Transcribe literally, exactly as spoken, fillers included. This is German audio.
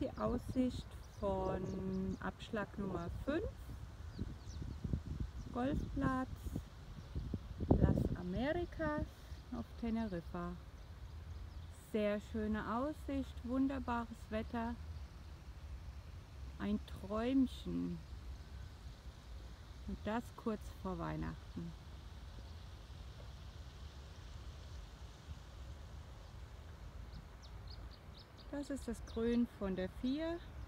die Aussicht von Abschlag Nummer fünf, Golfplatz Las Americas auf Teneriffa. Sehr schöne Aussicht, wunderbares Wetter, ein Träumchen. Und das kurz vor Weihnachten. Das ist das Grün von der vier.